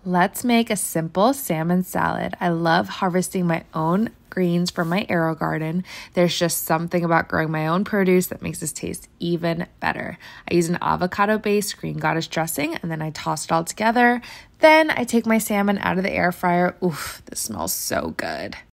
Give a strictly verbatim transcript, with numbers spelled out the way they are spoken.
Let's make a simple salmon salad. I love harvesting my own greens from my AeroGarden. There's just something about growing my own produce that makes this taste even better. I use an avocado-based green goddess dressing, and then I toss it all together. Then I take my salmon out of the air fryer. Oof, this smells so good.